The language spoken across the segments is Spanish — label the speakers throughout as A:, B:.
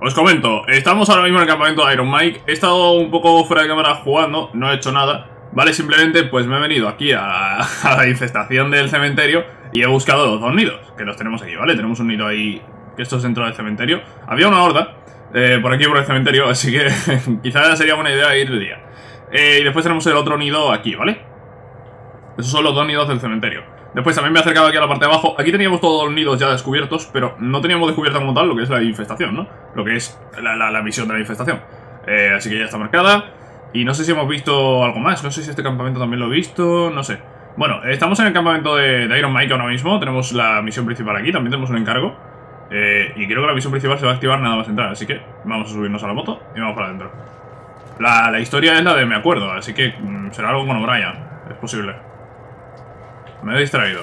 A: Os comento, estamos ahora mismo en el campamento de Iron Mike. He estado un poco fuera de cámara jugando, no he hecho nada. Vale, simplemente pues me he venido aquí a la infestación del cementerio y he buscado los 2 nidos, que los tenemos aquí, ¿vale? Tenemos un nido ahí, que esto es dentro del cementerio. Había una horda por aquí por el cementerio, así que quizás sería buena idea ir de día. Y después tenemos el otro nido aquí, ¿vale? Esos son los 2 nidos del cementerio. Después también me he acercado aquí a la parte de abajo. Aquí teníamos todos los nidos ya descubiertos, pero no teníamos descubierto como tal lo que es la infestación, ¿no? Lo que es la misión de la infestación. Así que ya está marcada. Y no sé si hemos visto algo más. No sé si este campamento también lo he visto. No sé. Bueno, estamos en el campamento de Iron Mike ahora mismo. Tenemos la misión principal aquí. También tenemos un encargo. Y creo que la misión principal se va a activar nada más entrar. Así que vamos a subirnos a la moto y vamos para adentro. La historia es la de me acuerdo. Así que será algo con O'Brien. Es posible. Me he distraído.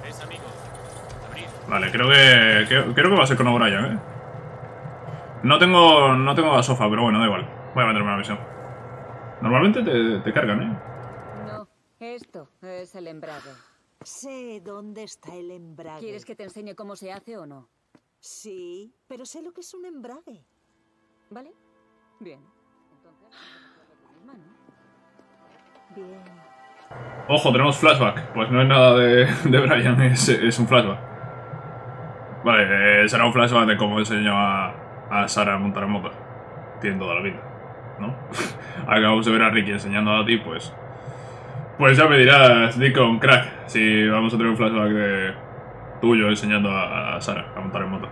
A: Vale, creo que va a ser con O'Brien, ¿eh? No tengo la sofa, pero bueno, da igual. Voy a meterme en la misión. Normalmente te cargan, ¿eh?
B: No, esto es el embrague.
C: Sé dónde está el embrague.
B: ¿Quieres que te enseñe cómo se hace o no?
C: Sí, pero sé lo que es un embrague.
B: ¿Vale? Bien. Entonces, misma, ¿no?
C: Bien.
A: Ojo, tenemos flashback. Pues no es nada de Brian, es un flashback. Vale, será un flashback de cómo enseñó a Sarah a montar en moto. Tiene toda la vida, ¿no? Acabamos de ver a Ricky enseñando a ti, pues ya me dirás, Deacon, crack, si vamos a tener un flashback de tuyo enseñando a Sarah a montar en moto.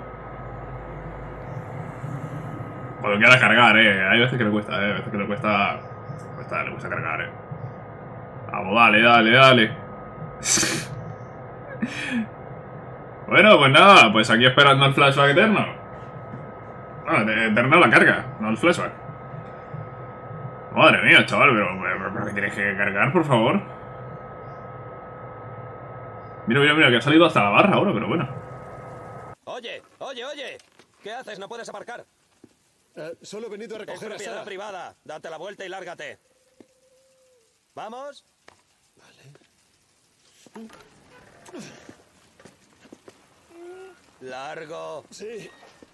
A: Cuando quiera cargar, hay veces que le cuesta, hay veces que le cuesta cargar, Vamos, dale. Bueno, pues nada, pues aquí esperando el flashback eterno. Bueno, eterno la carga, no el flashback. Madre mía, chaval, pero ¿qué tienes que cargar, por favor? Mira, que ha salido hasta la barra ahora, pero bueno.
D: Oye. ¿Qué haces? ¿No puedes aparcar?
E: Solo he venido a recoger a
D: propiedad
E: Sarah.
D: privada. Date la vuelta y lárgate. ¿Vamos?
E: Vale.
D: Largo.
E: Sí.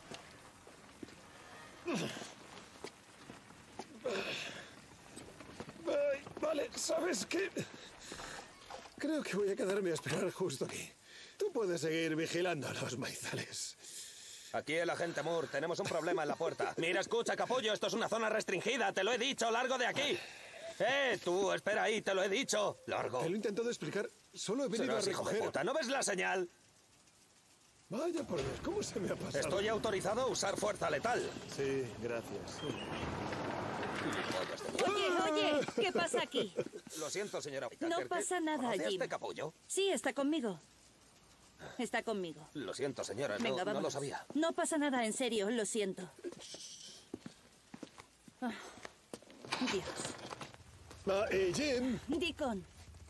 E: Vale, ¿sabes qué? Creo que voy a quedarme a esperar justo aquí. Tú puedes seguir vigilando los maizales.
D: Aquí el agente Moore. Tenemos un problema en la puerta. Mira, escucha, capullo. Esto es una zona restringida. Te lo he dicho. Largo de aquí. Tú, espera ahí. Te lo he dicho. Largo.
E: Te lo he intentado explicar. Solo he venido a
D: Serás hijo de
E: recoger.
D: puta. ¿No ves la señal?
E: Vaya por Dios, ¿cómo se me ha pasado?
D: Estoy autorizado a usar fuerza letal.
E: Sí, gracias.
B: Oye, ¿qué pasa aquí?
D: Lo siento, señora.
B: No pasa nada,
D: ¿Conoce a
B: Jim.
D: este capullo?
B: Sí, está conmigo. Está conmigo.
D: Lo siento, señora.
B: Venga,
D: No
B: vamos.
D: lo sabía.
B: No pasa nada, en serio, lo siento. Ah, Dios.
E: Jim,
B: Deacon,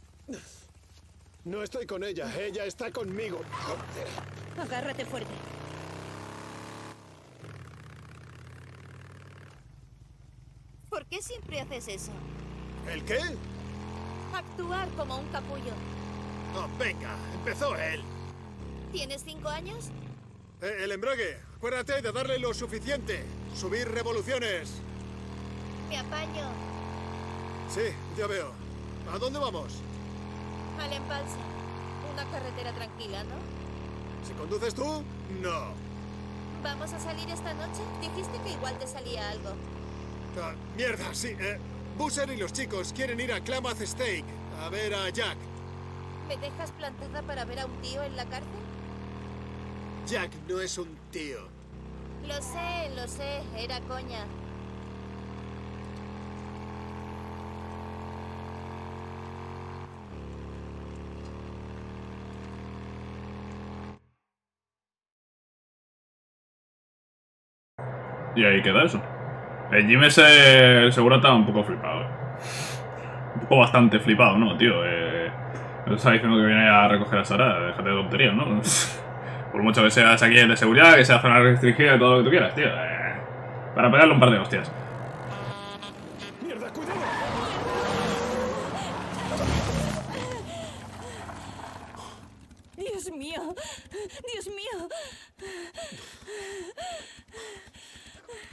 E: no estoy con ella. Ella está conmigo.
B: agárrate fuerte.
F: ¿Por qué siempre haces eso?
E: ¿El qué?
F: Actuar como un capullo.
E: Oh, venga, empezó él.
F: ¿Tienes 5 años?
E: El embrague. Acuérdate de darle lo suficiente. Subir revoluciones.
F: Me apaño.
E: Sí, ya veo. ¿A dónde vamos?
F: Al embalse. Una carretera tranquila, ¿no?
E: ¿Si conduces tú? No.
F: ¿Vamos a salir esta noche? Dijiste que igual te salía algo.
E: Mierda, sí. Busser y los chicos quieren ir a Klamath Steak a ver a Jack.
F: ¿Me dejas plantada para ver a un tío en la cárcel?
E: Jack no es un tío.
F: Lo sé. Era coña.
A: Y ahí queda eso. El Jim ese seguro está un poco flipado. Un poco bastante flipado, ¿no, tío? No está diciendo que viene a recoger a Sarah. Déjate de tonterías, ¿no? Por mucho que seas aquí de seguridad, que sea zona restringida y todo lo que tú quieras, tío. Para pegarle un par de hostias.
E: ¡Mierda, cuidado!
B: Dios mío.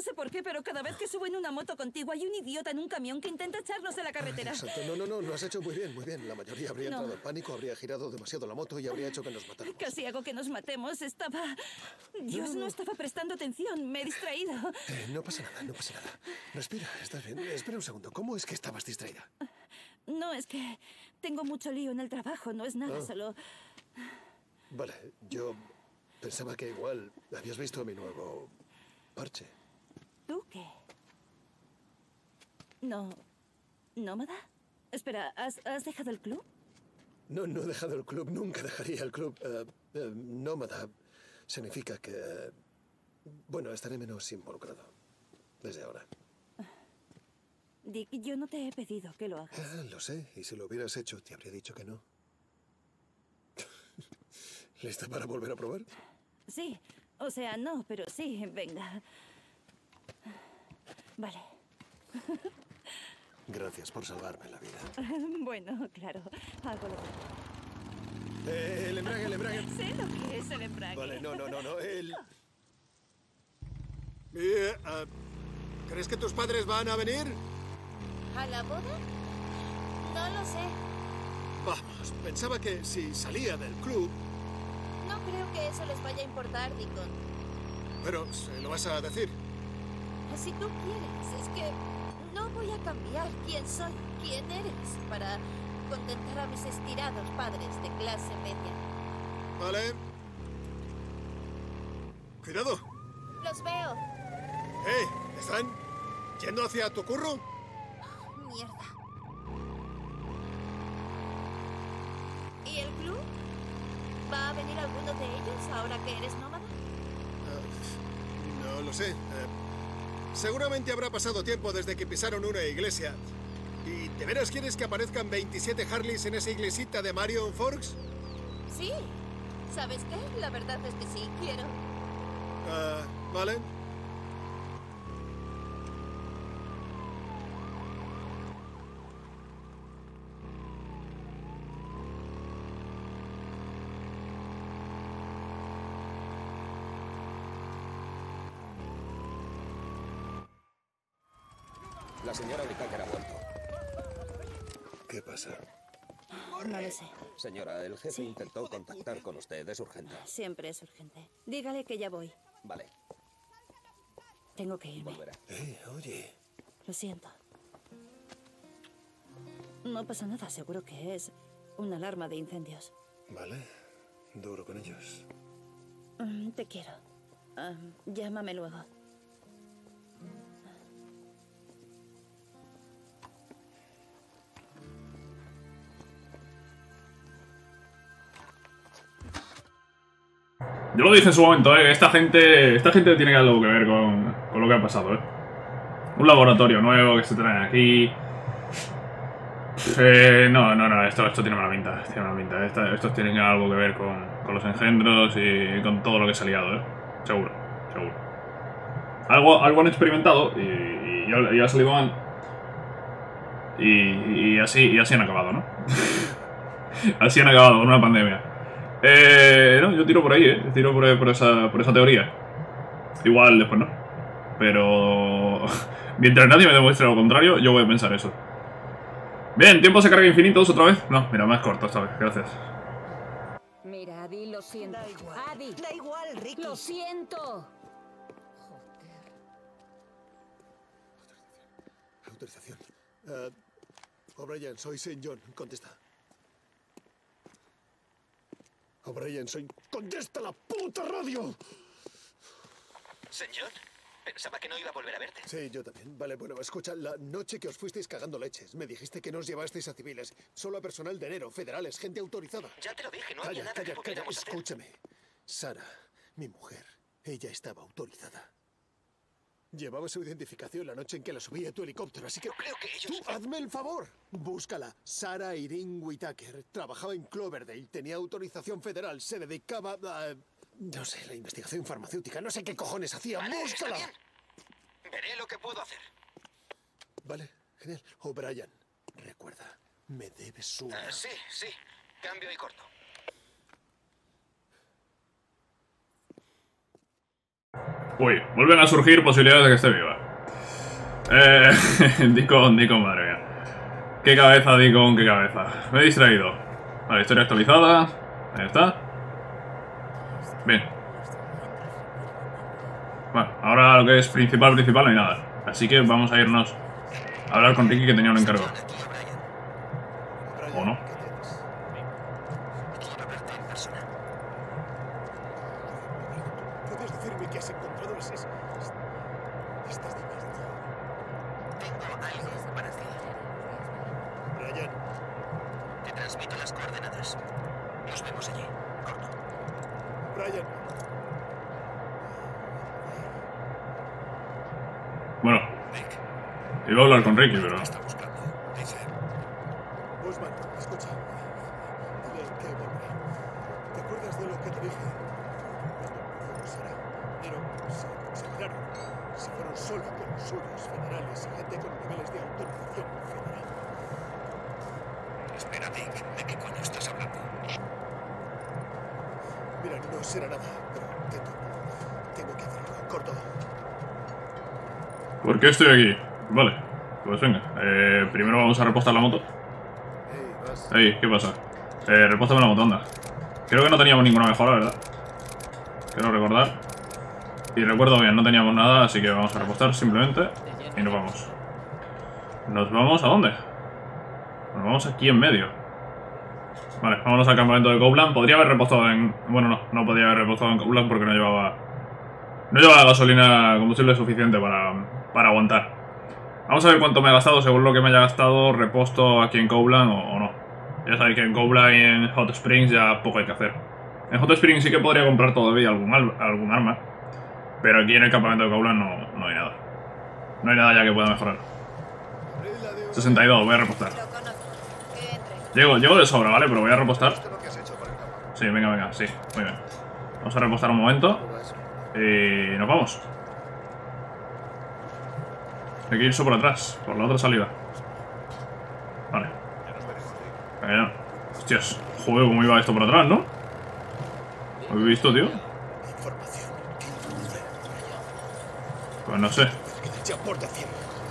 B: No sé por qué, pero cada vez que subo en una moto contigo hay un idiota en un camión que intenta echarnos de la carretera.
E: Exacto. No, lo has hecho muy bien, muy bien. La mayoría habría
B: No.
E: entrado en pánico, habría girado demasiado la moto y habría hecho que nos matáramos.
B: Casi hago que nos matemos. Estaba... Dios, no estaba prestando atención. Me he distraído.
E: No pasa nada, no pasa nada. Respira, estás bien. Espera un segundo. ¿Cómo es que estabas distraída?
B: No, es que tengo mucho lío en el trabajo. No es nada, solo...
E: Vale, yo pensaba que igual habías visto mi nuevo parche.
B: ¿Tú qué? No... ¿Nómada? Espera, ¿has dejado el club?
E: No he dejado el club, nunca dejaría el club. Nómada significa que... bueno, estaré menos involucrado. Desde ahora.
B: Dick, yo no te he pedido que lo hagas.
E: Lo sé, y si lo hubieras hecho, te habría dicho que no. ¿Lista para volver a probar?
B: Sí, o sea, no, pero sí, venga. Vale.
E: Gracias por salvarme la vida.
B: Bueno, claro, hago lo que...
E: El embrague.
B: Sé lo que es el embrague.
E: Vale, no. ¿Crees que tus padres van a venir?
F: ¿A la boda? No lo sé.
E: Vamos, pensaba que si salía del club...
F: No creo que eso les vaya a importar, Deacon.
E: Pero, ¿se lo vas a decir?
F: Si tú quieres, es que no voy a cambiar quién soy, quién eres, para contentar a mis estirados padres de clase media.
E: Vale. Cuidado.
F: Los veo.
E: ¿Están yendo hacia tu curro?
F: Mierda. ¿Y el club? ¿Va a venir alguno de ellos ahora que eres nómada?
E: No lo sé. Seguramente habrá pasado tiempo desde que pisaron una iglesia. ¿Y de veras quieres que aparezcan 27 Harleys en esa iglesita de Marion Forks?
F: Sí. ¿Sabes qué? La verdad es que sí, quiero.
E: Vale.
D: La señora Whittaker ha vuelto.
E: ¿Qué pasa?
B: No lo sé.
D: Señora, el jefe intentó contactar con usted. Es urgente.
B: Siempre es urgente. Dígale que ya voy.
D: Vale,
B: Tengo que irme.
D: volverá.
E: Oye.
B: Lo siento. No pasa nada, seguro que es una alarma de incendios.
E: Vale. Duro con ellos.
B: Te quiero. Llámame luego.
A: Yo lo dije en su momento, esta gente tiene algo que ver con lo que ha pasado, Un laboratorio nuevo que se traen aquí. No, esto tiene mala pinta. Estos tienen algo que ver con los engendros y con todo lo que se ha liado, Seguro. Algo han experimentado y ha salido mal. Y así han acabado, ¿no? Así han acabado con una pandemia. No, yo tiro por ahí, tiro por esa teoría. Igual después no. Pero mientras nadie me demuestre lo contrario, yo voy a pensar eso. Bien, tiempo se carga infinitos otra vez. No, mira, más corto esta vez, gracias.
G: Mira, Adi, lo siento.
C: Da igual.
G: Adi,
C: Da igual, Ricky.
G: lo siento.
E: Autorización. O'Brien, soy St. John. Contesta. O'Brien, soy... ¡Contesta la puta radio!
D: Señor, pensaba que no iba a volver a verte.
E: Sí, yo también. Vale, bueno, escucha, la noche que os fuisteis cagando leches, me dijiste que no os llevasteis a civiles, solo a personal de enero, federales, gente autorizada.
D: Ya te lo dije, no había nada que
E: Calla,
D: pudiéramos hacer.
E: escúchame. Sara, mi mujer, ella estaba autorizada. Llevaba su identificación la noche en que la subí a tu helicóptero, así que...
D: No creo que ellos...
E: ¡Tú, hazme el favor! Búscala. Sara Irene Whittaker. Trabajaba en Cloverdale. Tenía autorización federal. Se dedicaba a... no sé, la investigación farmacéutica. No sé qué cojones hacía.
D: Vale,
E: ¡Búscala!
D: está bien. Veré lo que puedo hacer.
E: Vale, genial. O'Brien, recuerda, me debes una...
D: Sí. Cambio y corto.
A: Uy, vuelven a surgir posibilidades de que esté viva. Deacon, madre mía. Qué cabeza, Deacon, qué cabeza. Me he distraído. Vale, historia actualizada. Ahí está. Bien. Bueno, ahora lo que es principal no hay nada. Así que vamos a irnos a hablar con Ricky, que tenía un encargo. ¿O no?
E: ¿Puedes decirme qué has encontrado? Estás diciendo.
H: Tengo algo para ti.
E: Brian,
H: Te transmito las coordenadas. Nos vemos allí. Corto.
E: Brian.
A: Bueno,
H: Nick,
A: iba a hablar con Ricky, pero...
H: ¿qué está buscando? Dice.
E: Busman, escucha. Dile que volveré. ¿Te acuerdas de lo que te dije? ¿Cómo será? Pero se miraron. Se fueron solo con los suyos federales y gente con niveles de autorización federal.
H: Espera, Dick. ¿De qué coño estás hablando?
E: Mira, no será nada, pero tengo que hacerlo. Corto.
A: ¿Por qué estoy aquí? Vale, pues venga. Primero vamos a repostar la moto.
E: Hey, vas.
A: Ey, ¿qué pasa? Repóstame la moto, anda. Creo que no teníamos ninguna mejora, ¿verdad? Quiero recordar. Y recuerdo bien, no teníamos nada, así que vamos a repostar simplemente. Y nos vamos. ¿Nos vamos a dónde? Nos vamos aquí en medio. Vale, vámonos al campamento de Copeland. Podría haber repostado en... Bueno, no podía haber repostado en Copeland porque no llevaba gasolina, combustible suficiente para aguantar. Vamos a ver cuánto me ha gastado. Según lo que me haya gastado, reposto aquí en Copeland o no. Ya sabéis que en Copeland y en Hot Springs ya poco hay que hacer. En Hot Springs sí que podría comprar todavía algún arma. Pero aquí en el campamento de Copeland no hay nada. No hay nada ya que pueda mejorar. 62, voy a repostar.
F: Lo conozco. Que entre.
A: Llego de sobra, ¿vale? Pero voy a repostar.
E: ¿Esto es lo que has hecho por el campo?
A: Sí, venga, sí. Muy bien. Vamos a repostar un momento.
E: ¿Cómo vas?
A: Y nos vamos. Hay que irse por atrás, por la otra salida. Vale. Venga, ya. Hostias, joder, cómo iba esto por atrás, ¿no? ¿Lo habéis visto, tío?
E: Información. ¿Qué introduce?
A: Pues no sé.
E: Ya por decir.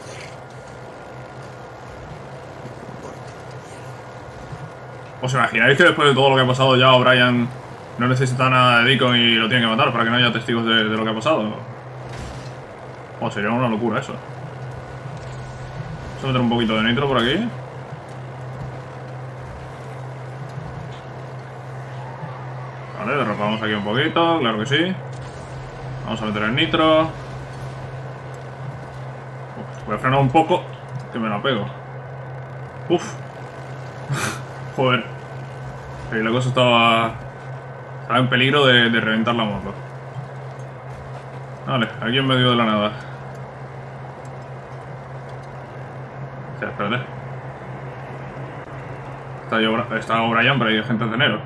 A: ¿Os imagináis que después de todo lo que ha pasado ya O'Brien no necesita nada de Deacon y lo tienen que matar para que no haya testigos de lo que ha pasado? Oh, sería una locura eso. Vamos a meter un poquito de nitro por aquí. Vale, derrapamos aquí un poquito, claro que sí. Vamos a meter el nitro. Voy a frenar un poco, que me la pego. Uf. Joder. Ahí la cosa estaba en peligro de reventar la moto. Vale, aquí en medio de la nada. O sea, espérate. Está O'Brien, pero hay gente de enero.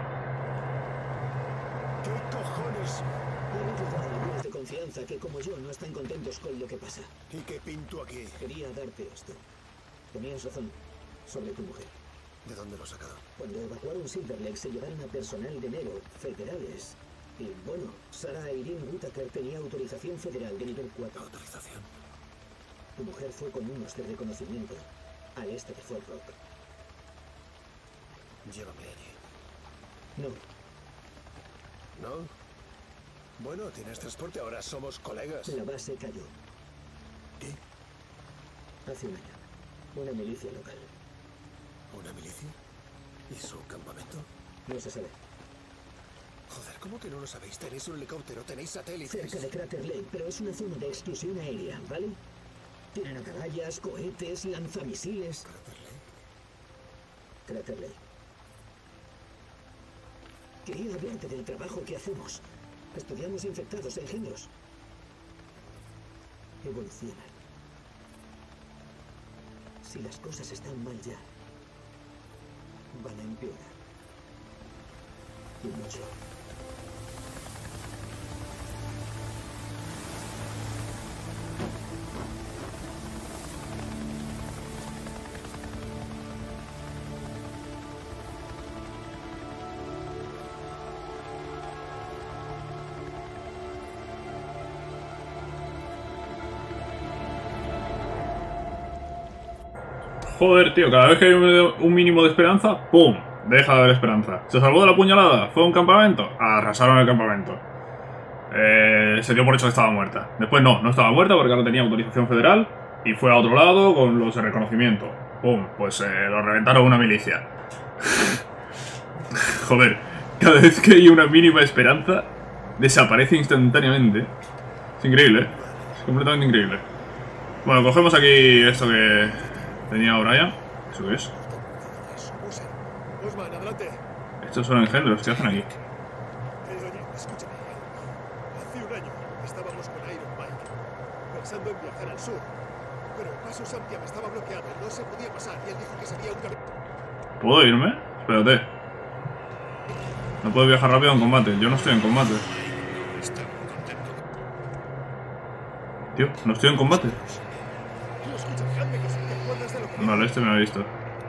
E: ¿Qué cojones?
I: De confianza que como yo no están contentos con lo que pasa.
E: ¿Y qué pinto aquí?
I: Quería darte esto. Tenías razón sobre tu mujer.
E: ¿De dónde lo has sacado?
I: Cuando evacuaron Silver Lake se llevaron a personal de Nero, federales. Y bueno, Sarah Irene Whitaker tenía autorización federal de nivel 4.
E: ¿Autorización?
I: Tu mujer fue con unos de reconocimiento al este de Fort Rock.
E: Llévame allí.
I: No,
E: ¿No? Bueno, tienes transporte, ahora somos colegas.
I: la base cayó
E: ¿Qué?
I: hace un año. Una milicia local.
E: ¿Una milicia? ¿Y su campamento?
I: No se sabe.
E: Joder, ¿cómo que no lo sabéis? Tenéis un helicóptero, tenéis satélites.
I: Cerca de Crater Lake, pero es una zona de exclusión aérea, ¿vale? Tienen atallayas, cohetes, lanzamisiles. Crater Lake. Quería hablarte del trabajo que hacemos. Estudiamos infectados en géneros. Evolucionan. Si las cosas están mal ya, van a empeorar. Y mucho.
A: Joder, tío, cada vez que hay un mínimo de esperanza, ¡pum! Deja de haber esperanza. ¿Se salvó de la puñalada? ¿Fue a un campamento? Arrasaron el campamento. Se dio por hecho que estaba muerta. Después no estaba muerta porque ahora tenía autorización federal y fue a otro lado con los de reconocimiento. ¡Pum! Pues lo reventaron una milicia. Joder, cada vez que hay una mínima esperanza, desaparece instantáneamente. Es increíble, ¿eh? Es completamente increíble. Bueno, cogemos aquí esto que tenía O'Brien. ¿Eso qué es?
E: Osman, adelante.
A: Estos son engendros, ¿qué hacen aquí?
E: Oye, escúchame. Hace un año estábamos con Iron Mike, pensando en viajar al sur. Pero el paso Sampiam estaba bloqueado, no se podía pasar y él dijo que sabía un camino.
A: ¿Puedo irme? Espérate. No puedo viajar rápido en combate. Yo no estoy en combate. Tío, no estoy en combate. Vale, este me ha visto.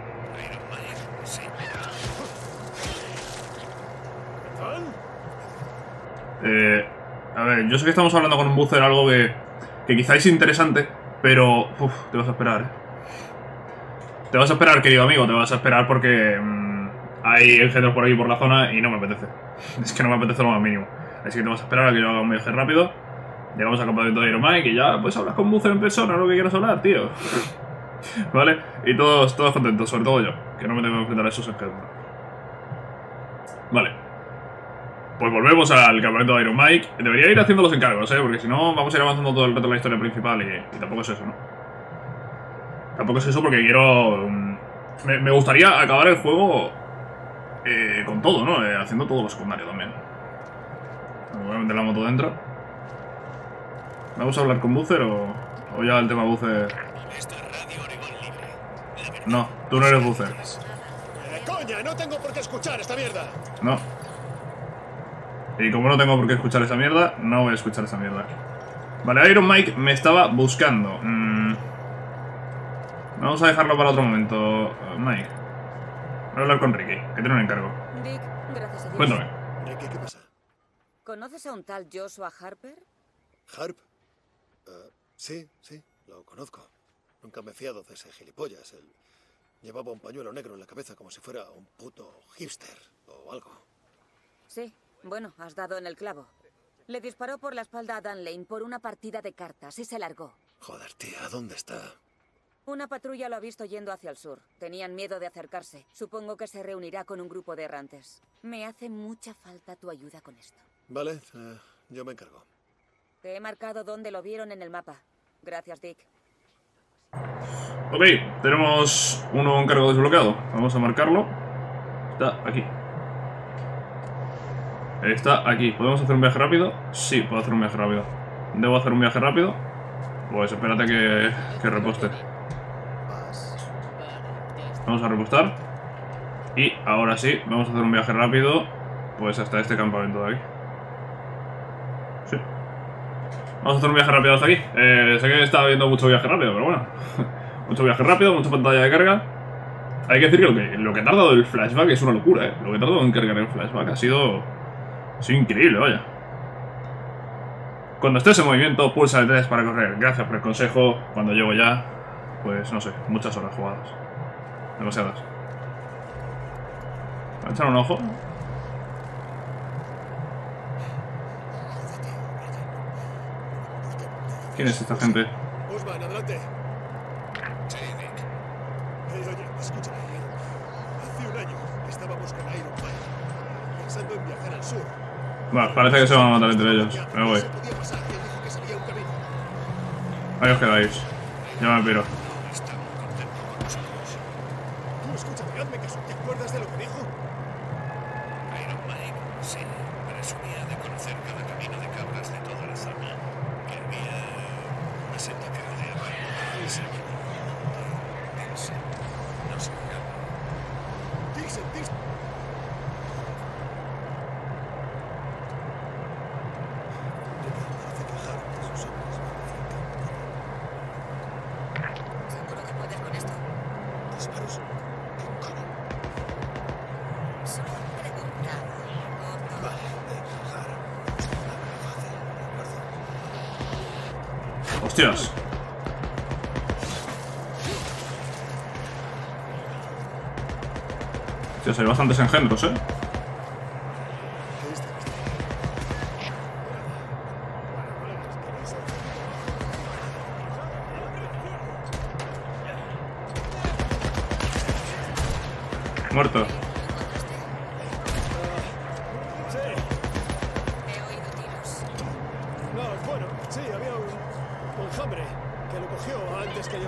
A: A ver, yo sé que estamos hablando con un buzzer, algo que quizá es interesante, pero te vas a esperar, Te vas a esperar, querido amigo, te vas a esperar porque hay engendros por aquí por la zona y no me apetece. Es que no me apetece lo más mínimo. Así que te vas a esperar a que yo haga un viaje rápido. Llegamos al campamento de Iron Mike y ya pues hablas con buzzer en persona, lo que quieras hablar, tío. ¿Vale? Y todos contentos, sobre todo yo, que no me tengo que enfrentar a esos engendros. Vale. Pues volvemos al campamento de Iron Mike. Debería ir haciendo los encargos, porque si no vamos a ir avanzando todo el resto de la historia principal y tampoco es eso, ¿no? Tampoco es eso porque quiero... Me gustaría acabar el juego con todo, ¿no? Haciendo todo lo secundario también. Me voy a meter la moto dentro. ¿Vamos a hablar con Buzzer o ya el tema Buzzer? No, tú no eres Buzzer.
E: ¡Coña! No tengo por qué escuchar esta mierda.
A: No. Y como no tengo por qué escuchar esa mierda, no voy a escuchar esa mierda. Vale, Iron Mike me estaba buscando. Vamos a dejarlo para otro momento, Mike. Voy a hablar con Ricky, que tiene un encargo.
G: Dick, gracias a Dios.
A: Cuéntame.
E: Ricky, ¿qué pasa?
G: ¿Conoces a un tal Joshua Harper?
E: ¿Harp? Sí, lo conozco. Nunca me he fiado de ese gilipollas. Él llevaba un pañuelo negro en la cabeza como si fuera un puto hipster o algo.
G: Sí, bueno, has dado en el clavo. Le disparó por la espalda a Dan Lane por una partida de cartas y se largó.
E: Joder, tía, ¿dónde está?
G: Una patrulla lo ha visto yendo hacia el sur. Tenían miedo de acercarse. Supongo que se reunirá con un grupo de errantes. Me hace mucha falta tu ayuda con esto.
E: Vale, yo me encargo.
G: Te he marcado dónde lo vieron en el mapa. Gracias, Dick.
A: Ok, tenemos un nuevo encargo desbloqueado. Vamos a marcarlo. Está aquí. Está aquí. ¿Podemos hacer un viaje rápido? Sí, puedo hacer un viaje rápido. ¿Debo hacer un viaje rápido? Pues espérate que reposte. Vamos a repostar. Y ahora sí, vamos a hacer un viaje rápido. Pues hasta este campamento de aquí. Sí. Vamos a hacer un viaje rápido hasta aquí. Sé que está viendo mucho viaje rápido, pero bueno. Mucho viaje rápido, mucha pantalla de carga. Hay que decir que lo que ha tardado el flashback es una locura, Lo que ha tardado en cargar el flashback ha sido increíble, vaya. Cuando estés en movimiento, pulsa el 3 para correr. Gracias por el consejo. Cuando llego ya, pues no sé, muchas horas jugadas. Demasiadas. ¿Voy a echar un ojo? ¿Quién es esta gente?
E: Osman, adelante. Oye, escúchame. Hace un año estábamos con Iron Mike, pensando en viajar al sur.
A: Bueno, parece que se van a matar entre ellos. Me voy. Ahí os quedáis. Ya me piro.
E: Tú escúchame, hazme caso. ¿Te acuerdas de lo que dijo?
H: Iron Mike, sí, presumía de conocer cada camino de cabras de toda la zona. Que había una senda que rodeaba el esa no sé.
E: Dixon.
G: ¿Seguro que puedes con esto?
E: Disparos. ¿Qué coño?
G: Solo preguntaba.
E: Vale, dejar. Fácil, ¿de acuerdo?
A: Hostias. Hostias, hay bastantes engendros, ¿eh? Muerto.
E: Sí.
G: He oído tiros.
E: No, bueno, sí, había un hambre que lo cogió antes que yo.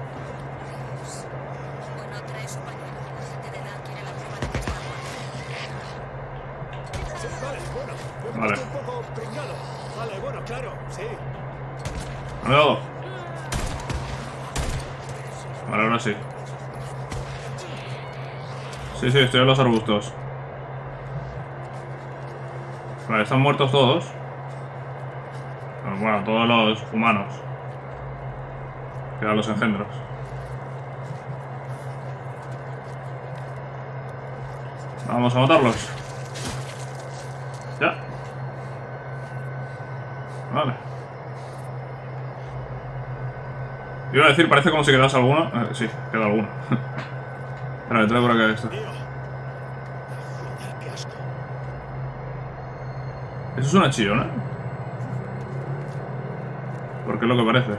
G: Bueno, trae su pañuelo. La gente de edad quiere la prueba de que está muerto.
E: Sí, vale, bueno. Me he
A: Vale.
E: puesto un poco pringado. Vale, bueno, claro, sí.
A: ¿Me ha dado? Vale, ahora sí. Sí, estoy en los arbustos. Vale, están muertos todos. Bueno, todos los humanos. Quedan los engendros. Vamos a matarlos. Ya. Vale. Iba a decir, parece como si quedase alguno. Sí, queda alguno. Espera, traigo por acá esto.
E: Tío. Joder, qué asco.
A: ¿Eso es una chillona? Porque es lo que parece.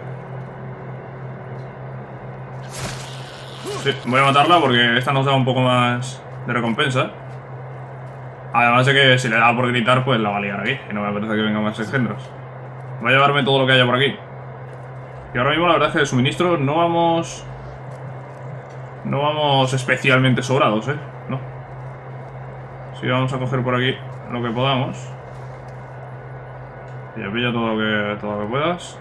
A: Sí, voy a matarla porque esta nos da un poco más de recompensa. Además de que si le da por gritar, pues la va a liar aquí. Y no me apetece que vengan más engendros. Voy a llevarme todo lo que haya por aquí. Y ahora mismo la verdad es que de suministro no vamos especialmente sobrados, ¿eh? No. Sí, vamos a coger por aquí lo que podamos. Pilla todo lo que puedas.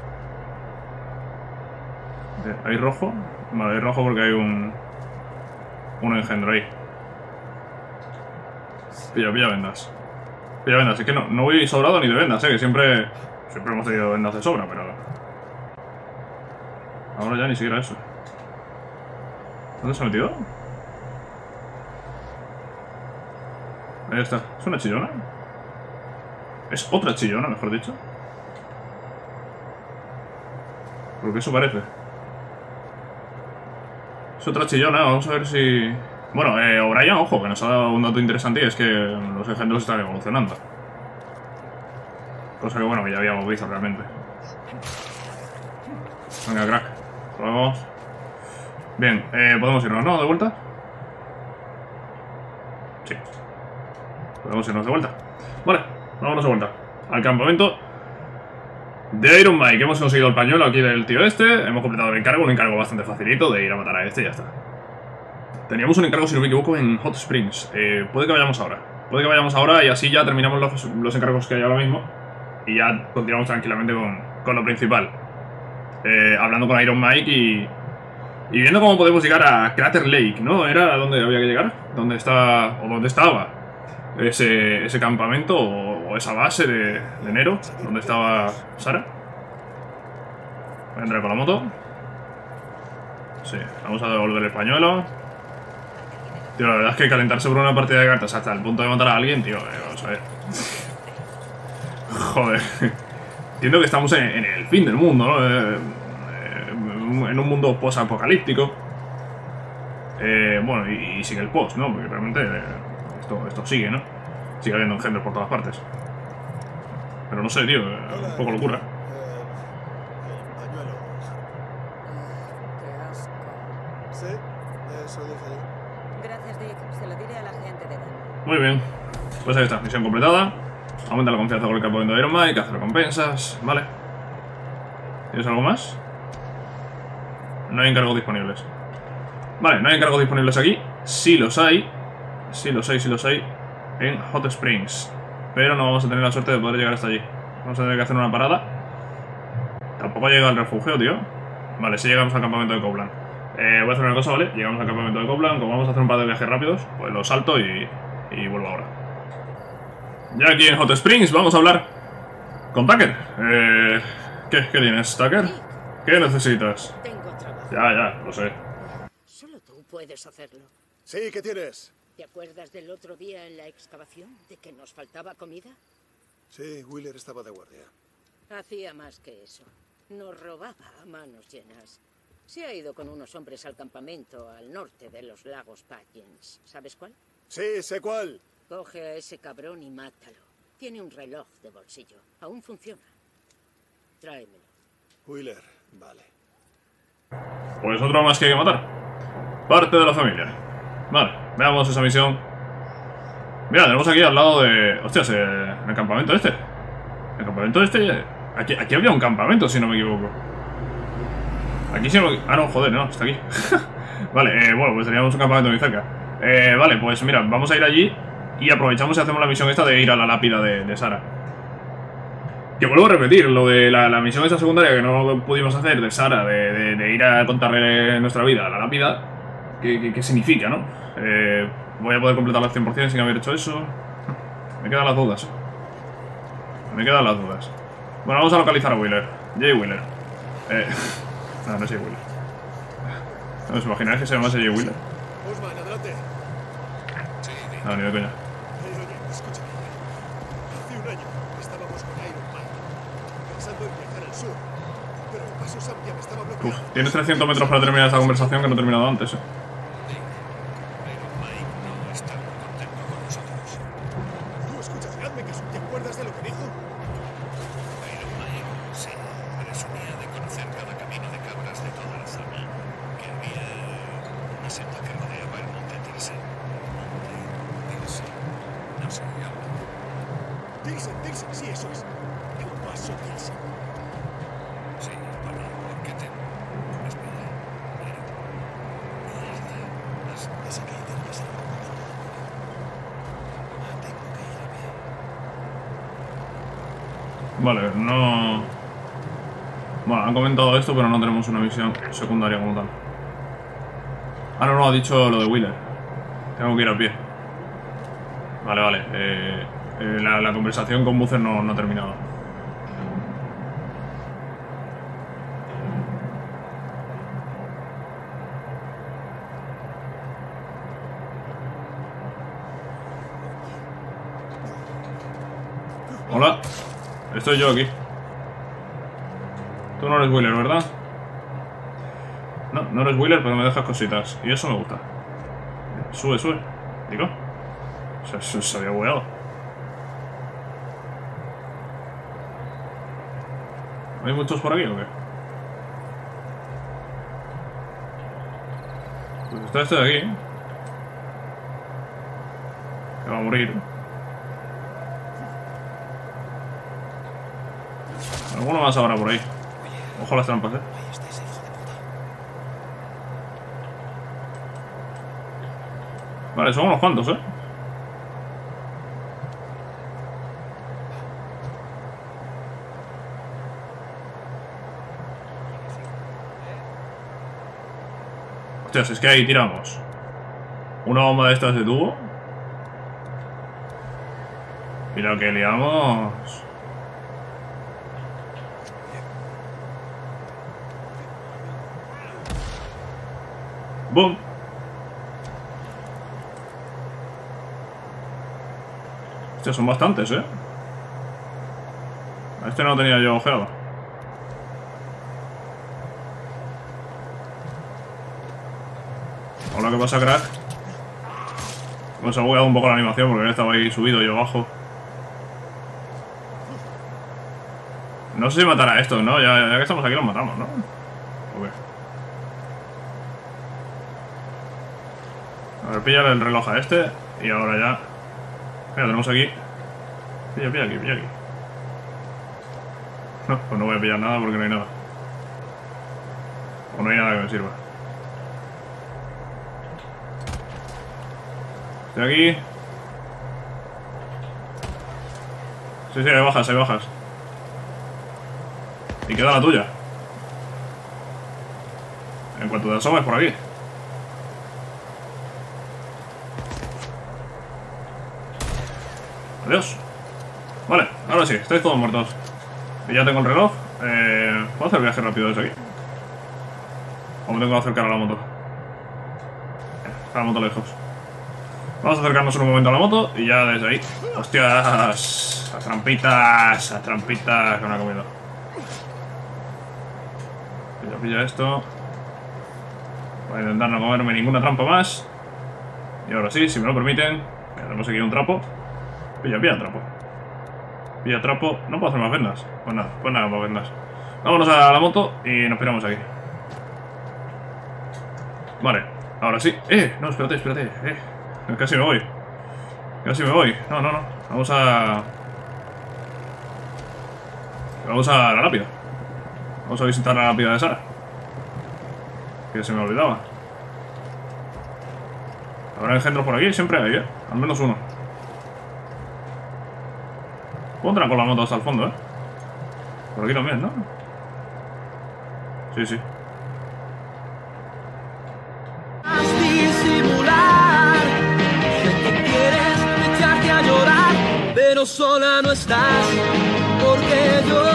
A: ¿Hay rojo? Vale, hay rojo porque hay un engendro ahí. Pilla vendas. Pilla vendas, es que no voy sobrado ni de vendas, que siempre hemos tenido vendas de sobra, pero ahora ya ni siquiera eso. ¿Dónde se ha metido? Ahí está. ¿Es una chillona? Es otra chillona, mejor dicho. Porque eso parece. Es otra chillona, vamos a ver si... Bueno, O'Brien, ojo, que nos ha dado un dato interesante y es que los engendros están evolucionando. Cosa que, bueno, que ya habíamos visto realmente. Venga, crack. Vamos. Bien, podemos irnos, ¿no? ¿De vuelta? Sí. Podemos irnos de vuelta. Vale, vámonos de vuelta. Al campamento de Iron Mike. Hemos conseguido el pañuelo aquí del tío este. Hemos completado el encargo, un encargo bastante facilito de ir a matar a este y ya está. Teníamos un encargo, si no me equivoco, en Hot Springs. Puede que vayamos ahora. Puede que vayamos ahora y así ya terminamos los encargos que hay ahora mismo. Y ya continuamos tranquilamente con lo principal. Hablando con Iron Mike y viendo cómo podemos llegar a Crater Lake, ¿no? ¿Era donde había que llegar? ¿Dónde está, o dónde estaba ese campamento o esa base de Nero? ¿Dónde estaba Sara? Voy a entrar con la moto. Sí, vamos a devolver el pañuelo. Tío, la verdad es que calentarse por una partida de cartas hasta el punto de matar a alguien, tío, vamos a ver. Joder. Entiendo que estamos en el fin del mundo, ¿no? En un mundo post-apocalíptico. Bueno, y sigue el post, ¿no? Porque realmente esto sigue, ¿no? Sigue habiendo engendros por todas partes. Pero no sé, tío, un poco locura.
E: Pañuelo.
G: Qué asco.
E: Sí, eso dije yo.
G: Gracias, Dick. Se lo diré a la gente de Dan.
A: Muy bien. Pues ahí está, misión completada. Aumenta la confianza con el campamento de Iron Mike, hace recompensas, vale. ¿Tienes algo más? No hay encargos disponibles. Vale, no hay encargos disponibles aquí. Sí los hay. Sí los hay. En Hot Springs. Pero no vamos a tener la suerte de poder llegar hasta allí. Vamos a tener que hacer una parada. Tampoco llega al refugio, tío. Vale, sí llegamos al campamento de Copeland. Voy a hacer una cosa, ¿vale? Llegamos al campamento de Copeland. Como vamos a hacer un par de viajes rápidos, pues lo salto y vuelvo ahora. Ya aquí en Hot Springs vamos a hablar con Tucker. ¿Qué tienes, Tucker? ¿Qué necesitas?
J: Tengo trabajo.
A: Ya, lo sé.
J: Solo tú puedes hacerlo.
E: Sí, ¿qué tienes?
J: ¿Te acuerdas del otro día en la excavación de que nos faltaba comida?
E: Sí, Wheeler estaba de guardia.
J: Hacía más que eso. Nos robaba a manos llenas. Se ha ido con unos hombres al campamento al norte de los lagos Pagins. ¿Sabes cuál?
E: Sí, sé cuál.
J: Coge a ese cabrón y mátalo. Tiene un reloj de bolsillo. Aún funciona. Tráemelo.
E: Wheeler, vale.
A: Pues otro más que hay que matar. Parte de la familia. Vale, veamos esa misión. Mira, tenemos aquí al lado de... Hostias, en el campamento este. El campamento este... Aquí había un campamento, si no me equivoco. Aquí sí... Ah, no, joder, no, está aquí. Vale, bueno, pues teníamos un campamento muy cerca. Vale, pues mira, vamos a ir allí y aprovechamos y hacemos la misión esta de ir a la lápida de Sara. Que vuelvo a repetir, lo de la misión esta secundaria que no pudimos hacer de Sara, de ir a contarle nuestra vida a la lápida, ¿qué significa, no? Voy a poder completarlo al 100% sin haber hecho eso. Me quedan las dudas. Me quedan las dudas. Bueno, vamos a localizar a Wheeler. Jay Wheeler. No es Jay Wheeler. ¿No os imagináis que se llamase Jay Wheeler?
E: Osman, adelante.
A: No, ni de coña.
E: Oye, escúchame. Hace un año estábamos con Iron Man, pensando en viajar al sur. Pero el paso Zambia me estaba bloqueando.
A: Uf, tienes 300 metros para terminar esta conversación que no he terminado antes,
E: Tú, escucha, hazme caso. ¿Te acuerdas de lo que dijo?
H: Iron Mike, sí, presumía de conocer cada camino de cabras de toda la zona. Que había una senda que rodeaba el monte Tilsen. No sé, algo.
E: Tilsen, sí, eso es. El paso Tilsen.
H: Sí, bueno, ¿por qué te...? Espera. Mierda. Esa que tiene que ser un momento de nuevo. Tengo que ir a ver.
A: Vale, no... Bueno, han comentado esto, pero no tenemos una misión secundaria como tal. Ah, no, ha dicho lo de Wheeler. Tengo que ir a pie. Vale. La conversación con Boozer no ha terminado. Hola. Estoy yo aquí. Tú no eres Wheeler, ¿verdad? No eres Wheeler, pero me dejas cositas. Y eso me gusta. Sube. Digo. Se había bugueado. ¿Hay muchos por aquí o qué? Pues está este de aquí. Que va a morir. Alguno más ahora por ahí. Ojo las trampas, Vale, son unos cuantos, Hostias, es que ahí tiramos una bomba de estas de tubo. Y lo que liamos... ¡Bum! Hostia, son bastantes, A este no lo tenía yo ojeado. Hola, ¿qué pasa, crack? Bueno, se ha bugueado un poco la animación porque estaba ahí subido yo abajo. No sé si matará a estos, ¿no? Ya que estamos aquí los matamos, ¿no? Ok. A ver, píllale el reloj a este. Y ahora ya... Mira, tenemos aquí... Pilla aquí. No, pues no voy a pillar nada porque no hay nada. O no hay nada que me sirva. Estoy aquí. Sí, hay bajas. Y queda la tuya. En cuanto te asomes por aquí. Adiós. Vale, ahora sí, estáis todos muertos. Y ya tengo el reloj. ¿Puedo hacer viaje rápido desde aquí? ¿O me tengo que acercar a la moto? Está la moto lejos. Vamos a acercarnos un momento a la moto y ya desde ahí. ¡Hostias! Las trampitas que me ha comido. Pilla esto. Voy a intentar no comerme ninguna trampa más. Y ahora sí, si me lo permiten, tenemos aquí un trapo. Pilla trapo. Pilla trapo. No puedo hacer más vendas. Pues nada, más vendas. Vámonos a la moto y nos piramos aquí. Vale, ahora sí. No, espérate. Casi me voy. No. Vamos a la lápida. Vamos a visitar la lápida de Sara. Que se me olvidaba. Habrá engendros por aquí, siempre hay, al menos uno. Puedo entrar con la moto hasta el fondo, Por aquí también, ¿no? Sí.
K: Disimular, sé que quieres echarte a llorar, pero sola no estás, porque yo